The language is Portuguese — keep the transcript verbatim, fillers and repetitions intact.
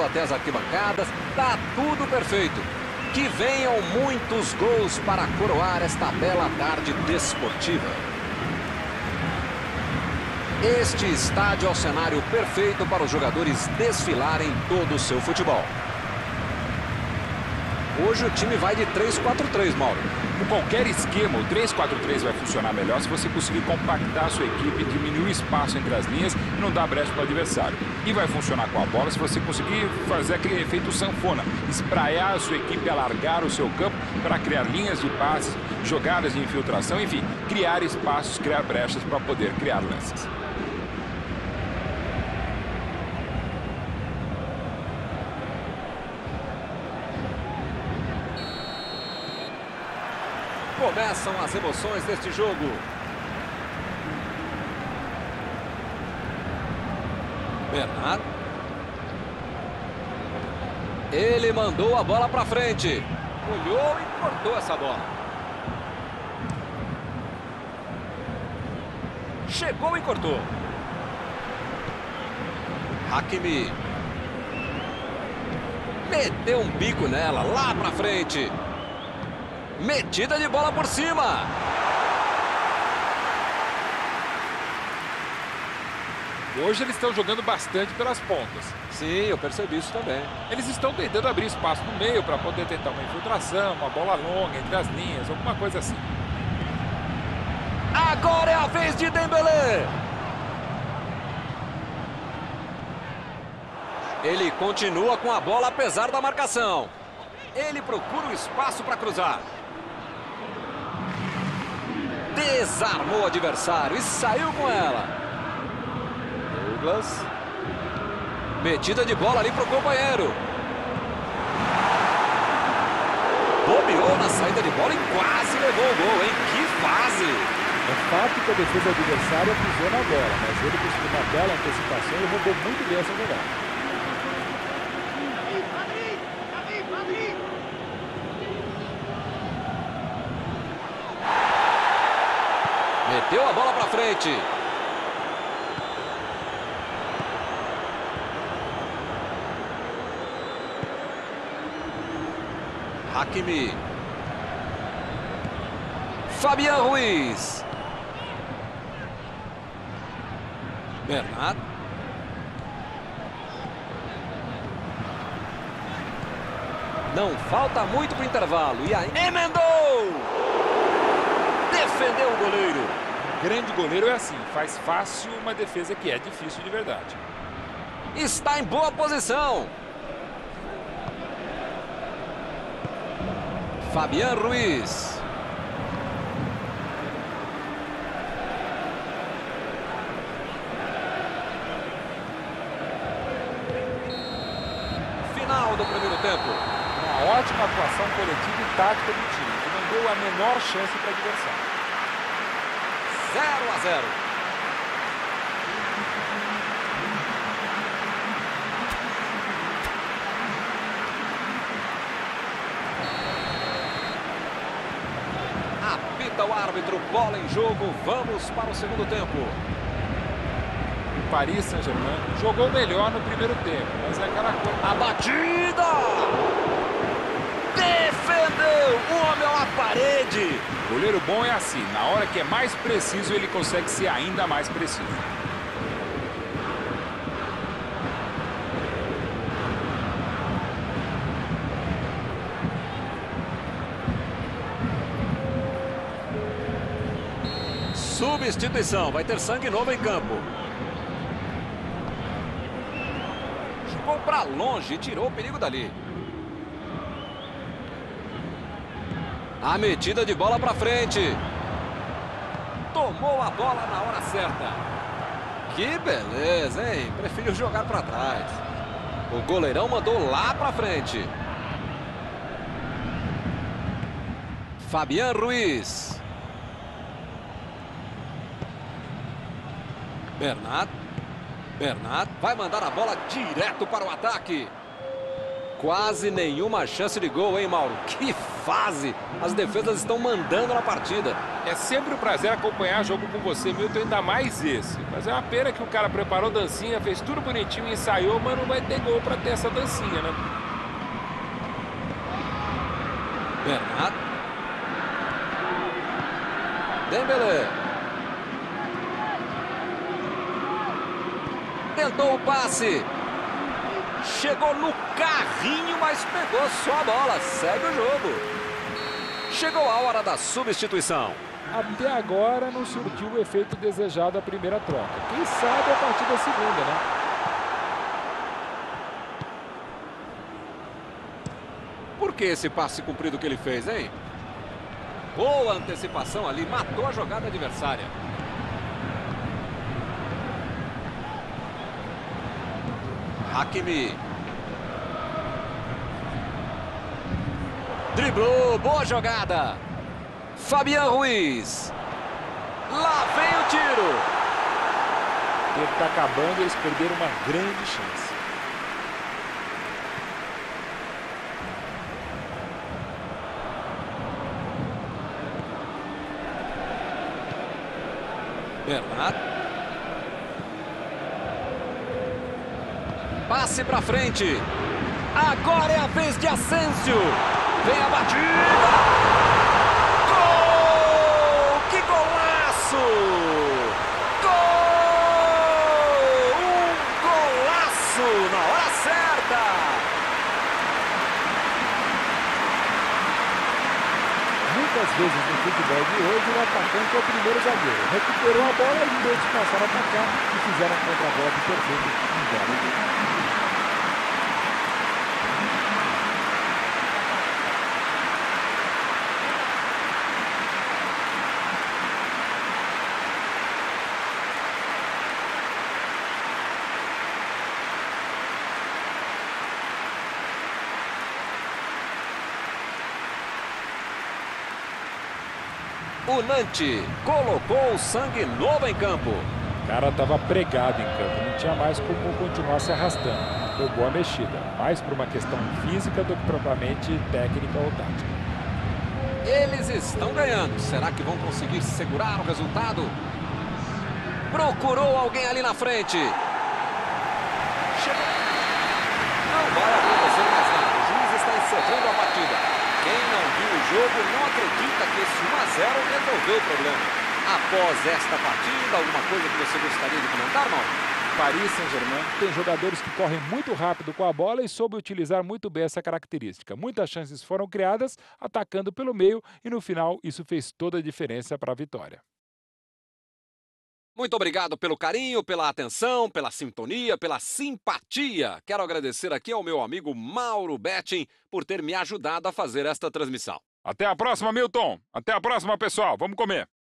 até as arquibancadas. Tá tudo perfeito. Que venham muitos gols para coroar esta bela tarde desportiva. Este estádio é o cenário perfeito para os jogadores desfilarem todo o seu futebol. Hoje o time vai de três quatro três, Mauro. Com qualquer esquema, o três quatro três vai funcionar melhor se você conseguir compactar a sua equipe, diminuir o espaço entre as linhas e não dar brecha para o adversário. E vai funcionar com a bola se você conseguir fazer aquele efeito sanfona, espraiar a sua equipe, alargar o seu campo para criar linhas de passes, jogadas de infiltração, enfim, criar espaços, criar brechas para poder criar lances. Começam as emoções deste jogo. Bernardo. Ele mandou a bola para frente. Olhou e cortou essa bola. Chegou e cortou. Hakimi. Meteu um bico nela, lá para frente. Metida de bola por cima. Hoje eles estão jogando bastante pelas pontas. Sim, eu percebi isso também. Eles estão tentando abrir espaço no meio para poder tentar uma infiltração, uma bola longa entre as linhas, alguma coisa assim. Agora é a vez de Dembélé. Ele continua com a bola apesar da marcação. Ele procura o espaço para cruzar. Desarmou o adversário e saiu com ela. Douglas. Metida de bola ali para o companheiro. Bobeou na saída de bola e quase levou o gol, hein? Que fase! É fato que a defesa adversária pisou na bola, mas ele conseguiu uma bela antecipação e roubou muito bem essa jogada. Meteu a bola para frente. Hakimi. Fabián Ruiz. Bernardo. Não falta muito para o intervalo. E aí, emendou! Defendeu o goleiro. Grande goleiro é assim, faz fácil uma defesa que é difícil de verdade. Está em boa posição. Fabián Ruiz. Final do primeiro tempo. Uma ótima atuação coletiva e tática do time, que não deu a menor chance para o adversário. zero a zero. Apita o árbitro, bola em jogo, vamos para o segundo tempo. O Paris Saint-Germain jogou melhor no primeiro tempo, mas é aquela coisa... A batida! Defendeu! O homem é uma parede! Goleiro bom é assim, na hora que é mais preciso, ele consegue ser ainda mais preciso. Substituição, vai ter sangue novo em campo. Jogou para longe e tirou o perigo dali. A metida de bola para frente. Tomou a bola na hora certa. Que beleza, hein? Preferiu jogar para trás. O goleirão mandou lá para frente. Fabián Ruiz. Bernardo. Bernardo vai mandar a bola direto para o ataque. Quase nenhuma chance de gol, hein, Mauro? Que fase! As defesas estão mandando na partida. É sempre um prazer acompanhar jogo com você, Milton, ainda mais esse. Mas é uma pena que o cara preparou dancinha, fez tudo bonitinho, ensaiou, mas não vai ter gol pra ter essa dancinha, né? Bernat. Dembélé. Tentou o passe. Chegou no carrinho, mas pegou só a bola. Segue o jogo. Chegou a hora da substituição. Até agora não surtiu o efeito desejado a primeira troca. Quem sabe a partir da segunda, né? Por que esse passe comprido que ele fez, hein? Boa antecipação ali, matou a jogada adversária. Hakimi. Driblou, boa jogada. Fabián Ruiz. Lá vem o tiro. Ele está acabando, eles perderam uma grande chance. Bernat. Passe pra frente. Agora é a vez de Asensio. Vem a batida. Gol! Que golaço! Gol! Um golaço na hora certa. Muitas vezes no futebol de hoje o atacante é o primeiro zagueiro. Recuperou a bola e dois passaram a atacar e fizeram um contra-golpe perfeito em belo gol. O Nantes colocou o sangue novo em campo. O cara estava pregado em campo, não tinha mais como continuar se arrastando. Foi boa mexida, mais por uma questão física do que propriamente técnica ou tática. Eles estão ganhando. Será que vão conseguir segurar o resultado? Procurou alguém ali na frente. Chegou. Não vai acontecer mais nada. O juiz está encerrando a partida. Quem não viu o jogo não acredita que esse um a zero resolveu o problema. Após esta partida, alguma coisa que você gostaria de comentar, Mauro? Paris Saint-Germain tem jogadores que correm muito rápido com a bola e soube utilizar muito bem essa característica. Muitas chances foram criadas atacando pelo meio e no final isso fez toda a diferença para a vitória. Muito obrigado pelo carinho, pela atenção, pela sintonia, pela simpatia. Quero agradecer aqui ao meu amigo Mauro Betting por ter me ajudado a fazer esta transmissão. Até a próxima, Milton. Até a próxima, pessoal. Vamos comer.